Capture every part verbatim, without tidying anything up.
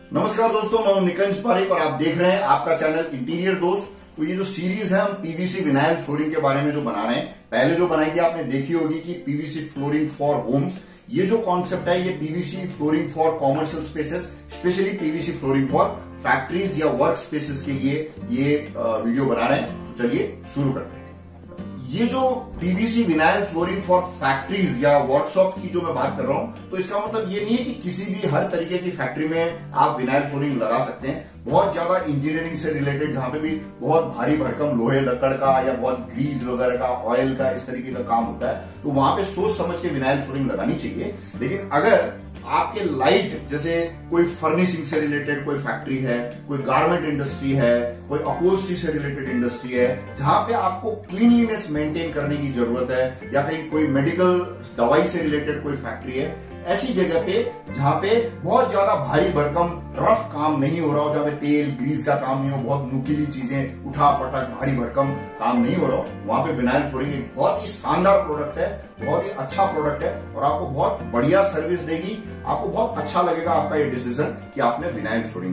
नमस्कार दोस्तों, मैं हूं निकंज पारेख और आप देख रहे हैं आपका चैनल इंटीरियर दोस्त। तो ये जो सीरीज है हम पीवीसी विनाइल फ्लोरिंग के बारे में जो बना रहे हैं, पहले जो बनाई थी आपने देखी होगी कि पीवीसी फ्लोरिंग फॉर होम्स। ये जो कॉन्सेप्ट है ये PVC flooring for commercial spaces, specially PVC flooring for factories या वर्क स्पेसेस के लिए ये वीडियो बना रहे हैं। तो चलिए शुरू करते हैं। ये जो PVC vinyl flooring for factories या वर्कशॉप की जो मैं बात कर रहा हूं, तो इसका मतलब ये नहीं है कि किसी भी हर तरीके की फैक्ट्री में आप विनाइल फ्लोरिंग लगा सकते हैं। बहुत ज्यादा इंजीनियरिंग से रिलेटेड, जहां पे भी बहुत भारी भरकम लोहे लकड़ का या बहुत ग्रीज वगैरह का, ऑयल का, इस तरीके का काम होता है, तो वहां पे सोच समझ के विनाइल फ्लोरिंग लगानी चाहिए। लेकिन अगर आपके लाइट, जैसे कोई फर्निशिंग से रिलेटेड कोई फैक्ट्री है, कोई गारमेंट इंडस्ट्री है, कोई अपहोल्स्ट्री से रिलेटेड इंडस्ट्री है, जहां पे आपको क्लीनलीनेस मेंटेन करने की जरूरत है, या कहीं कोई मेडिकल दवाई से रिलेटेड कोई फैक्ट्री है, ऐसी जगह पे जहां पे बहुत ज्यादा भारी भरकम रफ काम नहीं हो रहा हो, जहां पे तेल ग्रीस का काम नहीं हो, बहुत नुकीली चीजें, उठा पटक भारी भरकम काम नहीं हो रहा हो, वहां पे विनाइल फ्लोरिंग एक बहुत ही शानदार प्रोडक्ट है, बहुत ही अच्छा प्रोडक्ट है और आपको बहुत बढ़िया सर्विस देगी। आपको बहुत अच्छा लगेगा आपका ये डिसीजन कि आपने विनाइल फ्लोरिंग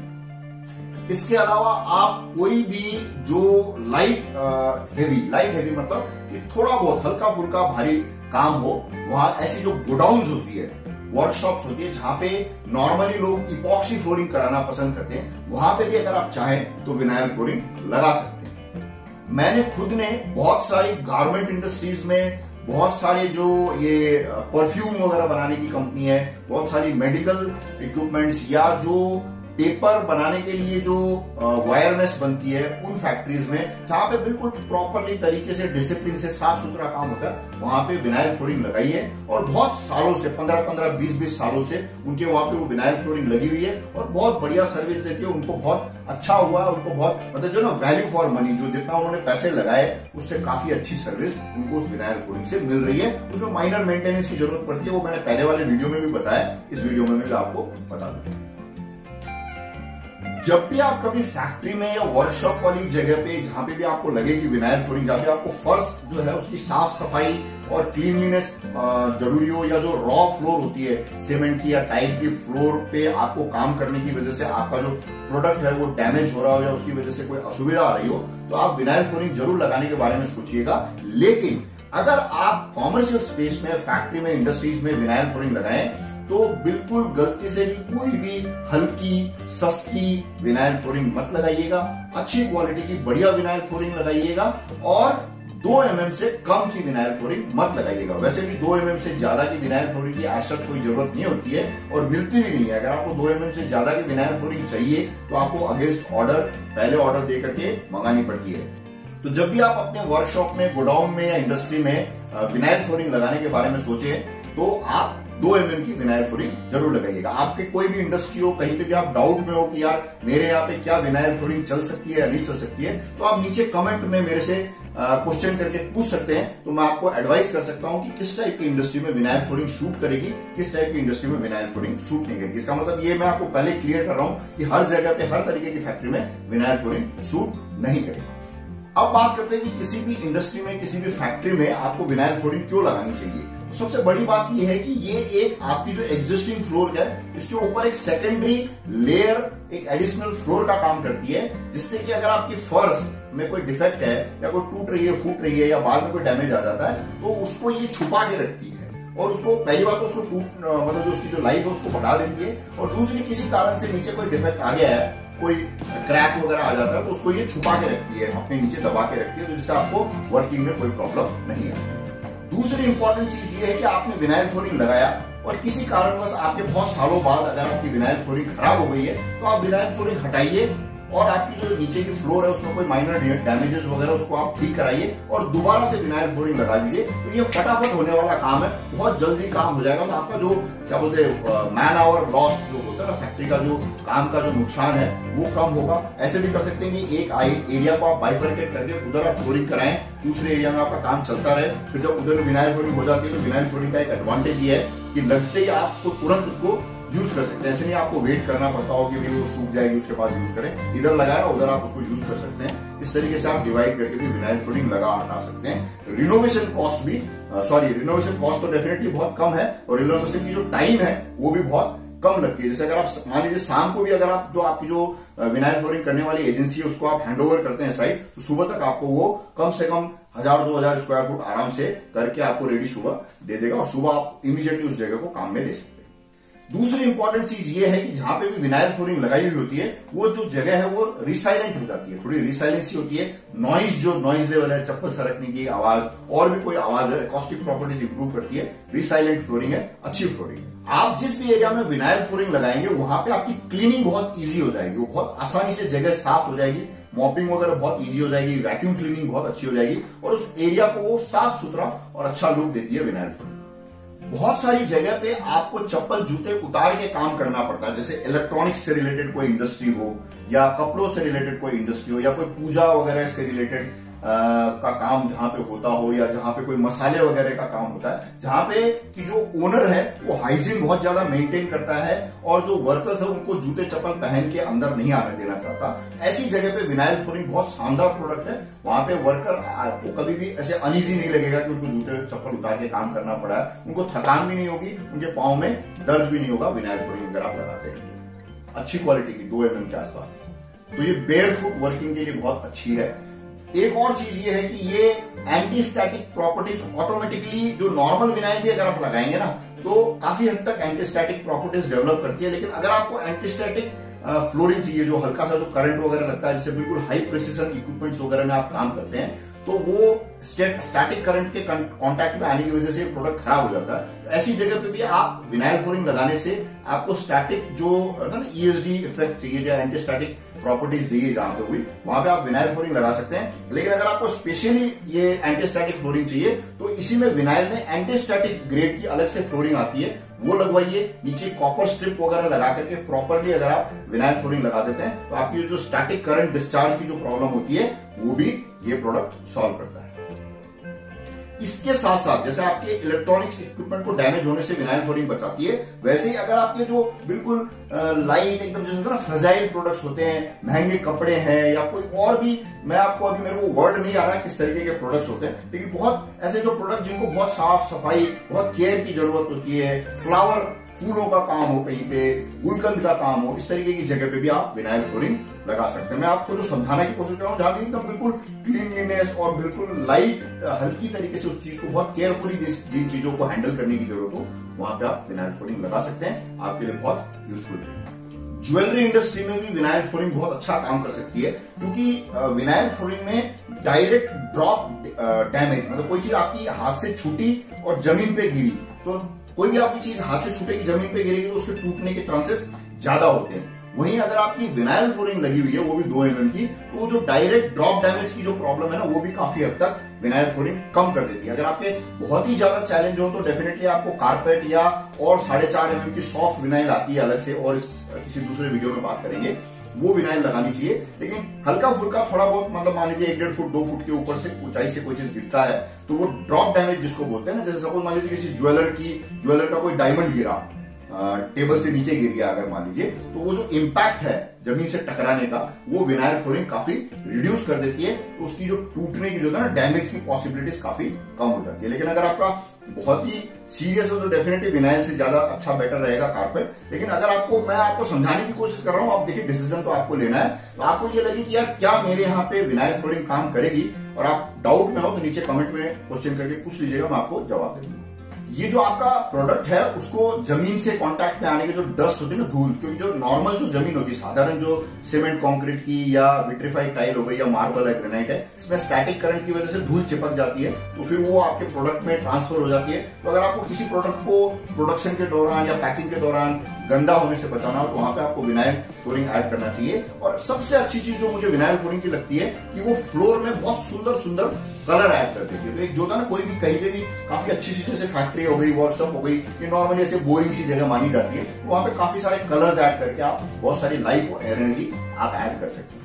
लगाई। इसके अलावा आप कोई भी जो लाइट हेवी लाइट हेवी मतलब कि थोड़ा बहुत हल्का फुल्का भारी काम हो, वहां ऐसी जो गोडाउन्स होती है, वर्कशॉप्स होती है, जहां पे नॉर्मली लोग इपॉक्सी फ्लोरिंग कराना पसंद करते हैं, वहां पे भी अगर आप चाहें तो विनाइल फ्लोरिंग लगा सकते हैं। मैंने खुद ने बहुत सारी गारमेंट इंडस्ट्रीज में, बहुत सारे जो ये परफ्यूम वगैरह बनाने की कंपनी है, बहुत सारी मेडिकल इक्विपमेंट्स या जो पेपर बनाने के लिए जो वायरमेस बनती है, उन फैक्ट्रीज में जहां पे बिल्कुल प्रॉपरली तरीके से डिसिप्लिन से साफ सुथरा काम होता है, वहां पे विनाइल फ्लोरिंग लगाई है और बहुत सालों से, पंद्रह पंद्रह बीस बीस सालों से उनके वहां पे वो विनाइल फ्लोरिंग लगी हुई है और बहुत बढ़िया सर्विस देती है। उनको बहुत अच्छा हुआ, उनको बहुत मतलब जो ना वैल्यू फॉर मनी, जो जितना उन्होंने पैसे लगाए उससे काफी अच्छी सर्विस उनको उस विनाइल फ्लोरिंग से मिल रही है। उसमें माइनर मेंटेनेंस की जरूरत पड़ती है, वो मैंने पहले वाले वीडियो में भी बताया, इस वीडियो में भी आपको बता दूं। जब भी आप कभी फैक्ट्री में या वर्कशॉप वाली जगह पे, जहां पे भी आपको लगे कि विनाइल फ्लोरिंग, जहां पे आपको फर्श जो है उसकी साफ सफाई और क्लीनलीनेस जरूरी हो, या जो रॉ फ्लोर होती है सीमेंट की या टाइल की फ्लोर पे आपको काम करने की वजह से आपका जो प्रोडक्ट है वो डैमेज हो रहा हो या उसकी वजह से कोई असुविधा आ रही हो, तो आप विनाइल फ्लोरिंग जरूर लगाने के बारे में सोचिएगा। लेकिन अगर आप कॉमर्शियल स्पेस में, फैक्ट्री में, इंडस्ट्रीज में विनाइल फ्लोरिंग लगाएं, तो बिल्कुल गलती से भी कोई भी हल्की सस्ती विनाइल फ्लोरिंग मत लगाइएगा। अच्छी क्वालिटी की बढ़िया विनाइल फ्लोरिंग लगाइएगा और दो एम एम से कम की विनाइल फ्लोरिंग मत लगाइएगा। वैसे भी दो एम एम से ज्यादा की विनाइल फ्लोरिंग की आज तक कोई जरूरत नहीं होती है और मिलती भी नहीं है। अगर आपको दो एम एम से ज्यादा की विनाइल फ्लोरिंग चाहिए तो आपको अगेंस्ट ऑर्डर, पहले ऑर्डर दे करके मंगानी पड़ती है। तो जब भी आप अपने वर्कशॉप में, गोडाउन में या इंडस्ट्री में विनाइल फ्लोरिंग लगाने के बारे में सोचे, तो आप दो एम एम की विनाइल फ्लोरिंग जरूर लगाइएगा। आपके कोई भी इंडस्ट्री हो, कहीं पे भी आप डाउट में हो कि यार मेरे यहाँ पे क्या विनाइल फ्लोरिंग चल सकती है या नहीं चल सकती है, तो आप नीचे कमेंट में मेरे से क्वेश्चन करके पूछ सकते हैं। तो मैं आपको एडवाइस कर सकता हूं कि किस टाइप की इंडस्ट्री में विनाइल फ्लोरिंग सूट करेगी, किस टाइप की इंडस्ट्री में विनाइल फ्लोरिंग सूट नहीं करेगी। इसका मतलब ये मैं आपको पहले क्लियर कर रहा हूं कि हर जगह पे, हर तरीके की फैक्ट्री में विनाइल फ्लोरिंग सूट नहीं करेगी। अब बात करते हैं कि किसी भी इंडस्ट्री में, किसी भी फैक्ट्री में आपको विनाइल फ्लोरिंग क्यों लगानी चाहिए। तो सबसे बड़ी बात यह है कि ये एक आपकी जो एग्जिस्टिंग फ्लोर है, इसके ऊपर एक सेकेंडरी लेयर, एक एडिशनल फ्लोर का काम करती है, जिससे कि अगर आपकी फर्श में कोई डिफेक्ट है या कोई टूट रही है, फूट रही है या बाद में कोई डैमेज आ जाता है, तो उसको ये छुपा के रखती है और उसको, पहली बात तो उसको टूट मतलब जो उसकी जो लाइफ है उसको बढ़ा देती है, और दूसरी किसी कारण से नीचे कोई डिफेक्ट आ गया है, कोई क्रैक वगैरह आ जाता है, तो उसको ये छुपा के रखती है, अपने नीचे दबा के रखती है, तो जिससे आपको वर्किंग में कोई प्रॉब्लम नहीं है। दूसरी इंपॉर्टेंट चीज ये है कि आपने विनाइल फ्लोरिंग लगाया और किसी कारणवश आपके बहुत सालों बाद अगर आपकी विनाइल फ्लोरिंग खराब हो गई है, तो आप विनाइल फ्लोरिंग हटाइए और आपकी जो नीचे की फ्लोर है उसमें कोई माइनर डैमेजेस वगैरह उसको आप ठीक कराइए और दोबारा से विनाइल फ्लोरिंग लगा दीजिए। तो ये फटाफट होने वाला काम है, बहुत जल्दी काम हो जाएगा। तो आपका जो क्या बोलते हैं मैन आवर लॉस जो होता है ना, फैक्ट्री का जो काम का जो नुकसान है वो कम होगा। ऐसे भी कर सकते हैं कि एक एरिया को आप बाइफरकेट करके उधर आप फ्लोरिंग कराएं, दूसरे एरिया में आपका काम चलता रहे। फिर जब उधर विनाइल फ्लोरिंग हो जाती है तो विनाइल फ्लोरिंग का एक एडवांटेज ये है कि लगते ही आपको तुरंत उसको यूज कर सकते हैं। ऐसे नहीं आपको वेट करना पड़ता हो कि भाई वो सूख जाएगी उसके बाद यूज करें, इधर लगाया उधर आप उसको यूज कर सकते हैं। इस तरीके से आप डिवाइड करके भी विनाइल फ्लोरिंग लगा हटा सकते हैं। रिनोवेशन कॉस्ट भी सॉरी रिनोवेशन कॉस्ट तो डेफिनेटली बहुत कम है और रिनोवेशन की जो टाइम है वो भी बहुत कम लगती है। जैसे अगर आप मान लीजिए शाम को भी अगर आप जो आपकी जो विनाइल फ्लोरिंग करने वाली एजेंसी है उसको आप हैंडओवर करते हैं साइट, तो सुबह तक आपको वो कम से कम हजार दो हजार स्क्वायर फुट आराम से करके आपको रेडी सुबह दे देगा और सुबह आप इमीडिएटली उस जगह को काम में ले सकते हैं। दूसरी इंपॉर्टेंट चीज ये है कि जहां पे भी विनाइल फ्लोरिंग लगाई हुई होती है वो जो जगह है वो रिसाइलेंट हो जाती है, थोड़ी रिसाइलेंसी होती है। नॉइज जो नॉइज लेवल है, चप्पल सरकने की आवाज और भी कोई आवाज है, एकॉस्टिक प्रॉपर्टीज इंप्रूव करती है। रिसाइलेंट फ्लोरिंग है, अच्छी फ्लोरिंग है। आप जिस भी एरिया में विनाइल फ्लोरिंग लगाएंगे वहां पे आपकी क्लीनिंग बहुत ईजी हो जाएगी, वो बहुत आसानी से जगह साफ हो जाएगी, मॉपिंग वगैरह बहुत इजी हो जाएगी, वैक्यूम क्लीनिंग बहुत अच्छी हो जाएगी और उस एरिया को वो साफ सुथरा और अच्छा लुक देती है विनाइल फ्लोरिंग। बहुत सारी जगह पे आपको चप्पल जूते उतार के काम करना पड़ता है, जैसे इलेक्ट्रॉनिक्स से रिलेटेड कोई इंडस्ट्री हो या कपड़ों से रिलेटेड कोई इंडस्ट्री हो या कोई पूजा वगैरह से रिलेटेड का काम जहां पे होता हो या जहां पे कोई मसाले वगैरह का काम होता है, जहां पे कि जो ओनर है वो हाइजीन बहुत ज्यादा मेंटेन करता है और जो वर्कर्स है उनको जूते चप्पल पहन के अंदर नहीं आने देना चाहता। ऐसी जगह पे विनाइल फ्लोरिंग बहुत शानदार प्रोडक्ट है। वहां पे वर्कर को कभी भी ऐसे अनईजी नहीं लगेगा कि उनको जूते चप्पल उतार के काम करना पड़ा है, उनको थकान भी नहीं होगी, उनके पाँव में दर्द भी नहीं होगा विनाइल फ्लोरिंग अगर आप लगाते हैं। अच्छी क्वालिटी की दो एम एम के आसपास, तो ये बेयर फुट वर्किंग के लिए बहुत अच्छी है। एक और चीज ये है कि ये एंटी स्टैटिक प्रॉपर्टीज ऑटोमेटिकली, जो नॉर्मल विनाइल भी अगर आप लगाएंगे ना तो काफी हद तक एंटी स्टैटिक प्रॉपर्टीज डेवलप करती है। लेकिन अगर आपको एंटी स्टैटिक फ्लोरिंग चाहिए, जो हल्का सा जो करंट वगैरह लगता है, जिससे बिल्कुल हाई प्रिसिशन इक्विपमेंट्स वगैरह में आप काम करते हैं, तो वो स्टैटिक करंट के कांटेक्ट में आने की वजह से प्रोडक्ट खराब हो जाता है। ऐसी जगह पे भी आप विनाइल फ्लोरिंग लगाने से आपको स्टैटिक जो ना ईएसडी इफेक्ट चाहिए या एंटी स्टैटिक प्रॉपर्टीज चाहिए जहां पे हुई, वहां पे आप विनाइल फ्लोरिंग लगा सकते हैं। लेकिन अगर आपको स्पेशली ये एंटी स्टैटिक फ्लोरिंग चाहिए तो इसी में विनाइल में एंटी स्टैटिक ग्रेड की अलग से फ्लोरिंग आती है, वो लगवाइए। नीचे कॉपर स्ट्रिप वगैरह लगा करके प्रॉपरली अगर आप विनाइल फ्लोरिंग लगा देते हैं तो आपकी जो स्टैटिक करंट डिस्चार्ज की जो प्रॉब्लम होती है वो भी ये प्रोडक्ट सॉल्व करता है। इसके साथ साथ जैसे आपके इलेक्ट्रॉनिक्स इक्विपमेंट को डैमेज होने से विनाइल फ्लोरिंग बचाती है, वैसे ही अगर आपके जो बिल्कुल लाइट एकदम जैसे ना फ्रेजाइल प्रोडक्ट्स होते हैं, महंगे कपड़े हैं या कोई और भी, मैं आपको अभी मेरे को वर्ड नहीं आ रहा किस तरीके के प्रोडक्ट्स होते हैं, लेकिन बहुत ऐसे जो प्रोडक्ट जिनको बहुत साफ सफाई, बहुत केयर की जरूरत होती है, फ्लावर फूलों का काम हो, कहीं पे गुलकंद का काम हो, इस तरीके की जगह पे भी आप विनाइल फ्लोरिंग लगा सकते हैं। मैं आपको जो समझाने की कोशिश कर रहा हूँ, जहां भी एकदम बिल्कुल क्लीनलीनेस और बिल्कुल लाइट हल्की तरीके से उस चीज को बहुत केयरफुली जिन चीजों को हैंडल करने की जरूरत हो, वहां पे आप विनाइल फ्लोरिंग लगा सकते हैं, आपके लिए बहुत यूजफुल है। ज्वेलरी इंडस्ट्री में भी विनाइल फ्लोरिंग बहुत अच्छा काम कर सकती है, क्योंकि विनाइल फ्लोरिंग में डायरेक्ट ड्रॉप डैमेज, मतलब कोई चीज आपकी हाथ से छूटी और जमीन पे गिरी, तो कोई भी आपकी चीज हाथ से छूटेगी, जमीन पे गिरेगी तो उसके टूटने के चांसेस ज्यादा होते हैं। वहीं अगर आपकी विनाइल फ्लोरिंग लगी हुई है वो भी दो एम एम की, तो वो जो डायरेक्ट ड्रॉप डैमेज की जो प्रॉब्लम है ना, वो भी काफी हद तक विनाइल फ्लोरिंग कम कर देती है। अगर आपके बहुत ही ज्यादा चैलेंज हो तो डेफिनेटली आपको कारपेट या और साढ़े चार एम एम की सॉफ्ट विनाइल आती है अलग से, और इस किसी दूसरे वीडियो में बात करेंगे, वो विनाइल लगानी चाहिए। लेकिन हल्का फुल्का थोड़ा बहुत, मतलब मान लीजिए एक डेढ़ फुट दो फुट के ऊपर से ऊंचाई से कोई चीज गिरता है तो वो ड्रॉप डैमेज जिसको बोलते हैं ना, जैसे सपोज मान लीजिए किसी ज्वेलर की ज्वेलर का कोई डायमंड गिरा, टेबल से नीचे गिर गया अगर मान लीजिए, तो वो जो इम्पैक्ट है जमीन से टकराने का, वो विनाइल फ्लोरिंग काफी रिड्यूस कर देती है, तो उसकी जो टूटने की जो है ना डैमेज की पॉसिबिलिटीज काफी कम हो जाती है। लेकिन अगर आपका बहुत ही सीरियस हो तो डेफिनेटली विनाइल से ज्यादा अच्छा बेटर रहेगा कारपेट। लेकिन अगर आपको, मैं आपको समझाने की कोशिश कर रहा हूं, आप देखिए डिसीजन तो आपको लेना है, तो आपको ये लगे कि यार क्या मेरे यहाँ पे विनाइल फ्लोरिंग काम करेगी, और आप डाउट में हो तो नीचे कमेंट में क्वेश्चन करके पूछ लीजिएगा, मैं आपको जवाब दे दूंगा। ये जो आपका प्रोडक्ट है उसको जमीन से कांटेक्ट में आने के जो डस्ट होती है ना, धूल, क्योंकि जो नॉर्मल जो जमीन होती है साधारण जो सीमेंट कंक्रीट की या विट्रीफाइड टाइल हो गई या मार्बल है, ग्रेनाइट है, इसमें स्टैटिक करंट की वजह से धूल चिपक जाती है, तो फिर वो आपके प्रोडक्ट में ट्रांसफर हो जाती है। तो अगर आपको किसी प्रोडक्ट को प्रोडक्शन के दौरान या पैकिंग के दौरान गंदा होने से बचाना हो तो वहां पे आपको विनाइल फ्लोरिंग ऐड करना चाहिए। और सबसे अच्छी चीज जो मुझे विनाइल फ्लोरिंग की लगती है कि वो फ्लोर में बहुत सुंदर सुंदर कलर ऐड कर देती है। तो एक जो होता है ना, कोई भी कहीं पे भी काफी अच्छी सी, जैसे फैक्ट्री हो गई, वर्कशॉप हो गई, ये नॉर्मली ऐसे बोरिंग सी जगह मानी जाती है, तो वहां पे काफी सारे कलर्स ऐड करके आप बहुत सारी लाइफ और एनर्जी आप ऐड कर सकते हैं।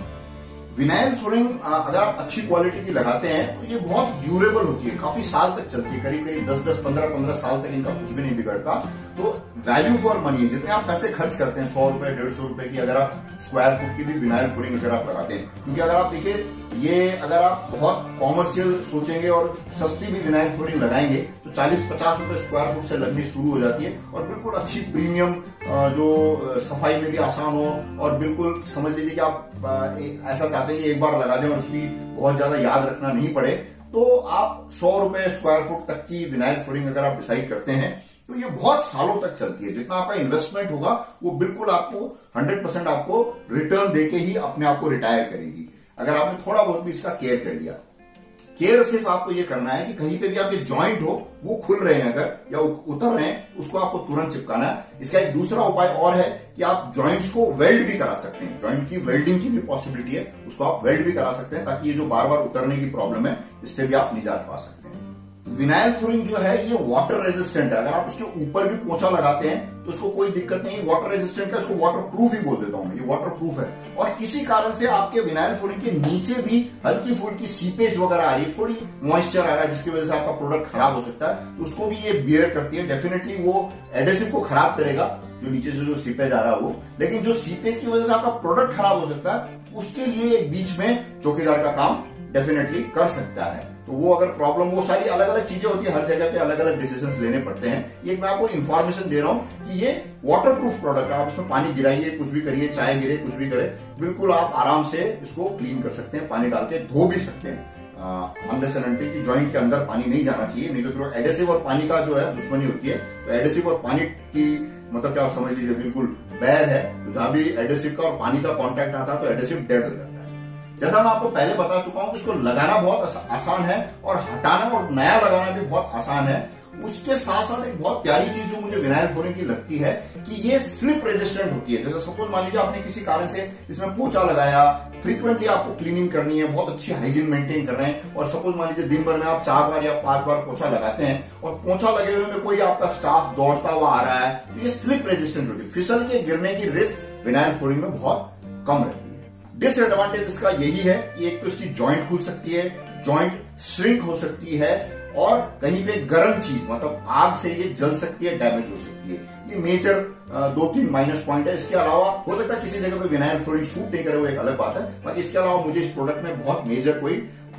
विनाइल फ्लोरिंग अगर आप अच्छी क्वालिटी की लगाते हैं तो ये बहुत ड्यूरेबल होती है, काफी साल तक चलती है, करीब करीब दस दस पंद्रह पंद्रह साल तक इनका कुछ भी नहीं बिगड़ता। तो वैल्यू फॉर मनी है, जितने आप पैसे खर्च करते हैं, सौ रुपए डेढ़ सौ रुपए की अगर आप स्क्वायर फुट की भी विनाइल फ्लोरिंग अगर आप लगाते हैं, क्योंकि अगर आप देखिए ये अगर आप बहुत कॉमर्शियल सोचेंगे और सस्ती भी विनाइल फ्लोरिंग लगाएंगे तो चालीस पचास रुपए स्क्वायर फुट से लगनी शुरू हो जाती है, और बिल्कुल अच्छी प्रीमियम जो सफाई में भी आसान हो, और बिल्कुल समझ लीजिए कि आप ऐसा चाहते हैं कि एक बार लगा दें और उसकी बहुत ज्यादा याद रखना नहीं पड़े, तो आप सौ रुपए स्क्वायर फुट तक की विनाइल फ्लोरिंग अगर आप डिसाइड करते हैं तो ये बहुत सालों तक चलती है। जितना आपका इन्वेस्टमेंट होगा वो बिल्कुल आपको हंड्रेड परसेंट आपको रिटर्न देके ही अपने आप को रिटायर करेगी, अगर आपने थोड़ा बहुत भी इसका केयर कर लिया। केयर सिर्फ आपको ये करना है कि कहीं पे भी आपके जॉइंट हो वो खुल रहे हैं अगर या उतर रहे हैं, उसको आपको तुरंत चिपकाना है। इसका एक दूसरा उपाय और है कि आप जॉइंट्स को वेल्ड भी करा सकते हैं, जॉइंट की वेल्डिंग की भी पॉसिबिलिटी है, उसको आप वेल्ड भी करा सकते हैं ताकि ये जो बार बार उतरने की प्रॉब्लम है इससे भी आप निजात पा सकते हैं। विनाइल फ्लोरिंग जो है ये वाटर रेजिस्टेंट है, अगर आप उसके ऊपर भी पोंछा लगाते हैं तो उसको कोई दिक्कत नहीं, वाटर रेजिस्टेंट है, उसको वाटर प्रूफ ही बोल देता हूं मैं, ये वाटर प्रूफ है। और किसी कारण से आपके विनाइल फ्लोरिंग के नीचे भी हल्की फुल्की सीपेज वगैरह आ रही है, थोड़ी मॉइस्चर आ रहा है जिसकी वजह से आपका प्रोडक्ट खराब हो सकता है, तो उसको भी ये बियर करती है। डेफिनेटली वो एडेसिव को खराब करेगा जो नीचे से जो सीपेज आ रहा है वो, लेकिन जो सीपेज की वजह से आपका प्रोडक्ट खराब हो सकता है उसके लिए एक बीच में चौकीदार का काम डेफिनेटली कर सकता है। तो वो अगर प्रॉब्लम, वो सारी अलग अलग चीजें होती है, हर जगह पे अलग अलग डिसीजंस लेने पड़ते हैं। ये मैं आपको इंफॉर्मेशन दे रहा हूं कि ये वाटर प्रूफ प्रोडक्ट है, आप इसमें पानी गिराइए, कुछ भी करिए, चाय गिरे, कुछ भी करे, बिल्कुल आप आराम से इसको क्लीन कर सकते हैं, पानी डाल के धो भी सकते हैं। अनलेस एंड अनटिल की जॉइंट के अंदर पानी नहीं जाना चाहिए, नहीं तो फिर एडेसिव और पानी का जो है दुश्मनी होती है। तो एडेसिव और पानी की मतलब क्या समझ लीजिए, बिल्कुल बैर है। तो जहां भी एडेसिव का और पानी का कॉन्टैक्ट आता है तो एडेसिव डेड हो जाता है। जैसा मैं आपको पहले बता चुका हूं, इसको लगाना बहुत आसान है और हटाना और नया लगाना भी बहुत आसान है। उसके साथ साथ एक बहुत प्यारी चीज जो मुझे विनाइल फ्लोरिंग की लगती है कि ये स्लिप रेजिस्टेंट होती है। जैसे सपोज मान लीजिए आपने किसी कारण से इसमें पोंछा लगाया, फ्रीक्वेंटली आपको क्लीनिंग करनी है, बहुत अच्छी हाइजीन मेंटेन कर रहे हैं, और सपोज मान लीजिए दिन भर में आप चार बार या पांच बार पोंछा लगाते हैं और पोंछा लगे हुए में कोई आपका स्टाफ दौड़ता हुआ आ रहा है, तो ये स्लिप रेजिस्टेंट होती है, फिसल के गिरने की रिस्क विनाइल फ्लोरिंग में बहुत कम रहती है। डिसएडवांटेज इसका यही है कि एक तो इसकी जॉइंट खुल सकती है, जॉइंट श्रिंक हो सकती है, और कहीं पे गर्म चीज मतलब आग से ये जल सकती है, डैमेज हो सकती है। ये मेजर दो तीन माइनस पॉइंट है। इसके अलावा हो सकता है किसी जगह पे विनाइल फ्लोरिंग सूट नहीं करे, वो एक अलग बात है। बाकी इसके अलावा मुझे इस प्रोडक्ट में बहुत मेजर कोई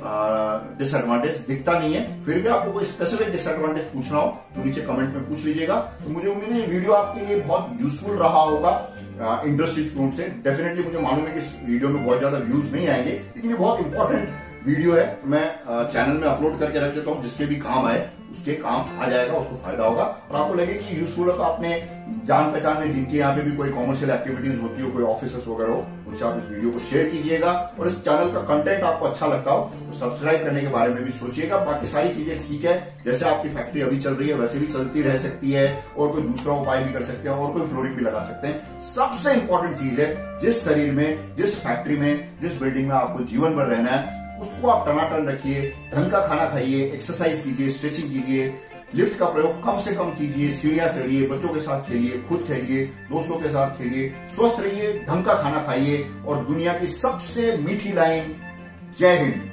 डिसएडवांटेज दिखता नहीं है। फिर भी आपको कोई स्पेसिफिक डिसएडवांटेज पूछना हो तो नीचे कमेंट में पूछ लीजिएगा। तो मुझे उम्मीद है ये वीडियो आपके लिए बहुत यूजफुल रहा होगा इंडस्ट्री स्टूडेंट से। डेफिनेटली मुझे मालूम है कि इस वीडियो में बहुत ज्यादा व्यूज नहीं आएंगे, लेकिन ये बहुत इंपॉर्टेंट वीडियो है, मैं चैनल में अपलोड करके रख देता हूँ, जिसके भी काम आए उसके काम आ जाएगा, उसको फायदा होगा। और आपको लगे कि यूजफुल है तो आपने जान पहचान में जिनके यहाँ पे भी कोई कॉमर्शियल एक्टिविटीज होती हो, कोई ऑफिस वगैरह हो, उनसे आप इस वीडियो को शेयर कीजिएगा। और इस चैनल का कंटेंट आपको अच्छा लगता हो तो सब्सक्राइब करने के बारे में भी सोचिएगा। बाकी सारी चीजें ठीक है, जैसे आपकी फैक्ट्री अभी चल रही है वैसे भी चलती रह सकती है, और कोई दूसरा उपाय भी कर सकते हैं, और कोई फ्लोरिंग भी लगा सकते हैं। सबसे इंपॉर्टेंट चीज है, जिस शरीर में, जिस फैक्ट्री में, जिस बिल्डिंग में आपको जीवन भर रहना है, उसको आप टनाटन रखिए, ढंग का खाना खाइए, एक्सरसाइज कीजिए, स्ट्रेचिंग कीजिए, लिफ्ट का प्रयोग कम से कम कीजिए, सीढ़ियां चढ़िए, बच्चों के साथ खेलिए, खुद खेलिए, दोस्तों के साथ खेलिए, स्वस्थ रहिए, ढंग का खाना खाइए, और दुनिया की सबसे मीठी लाइन, जय हिंद।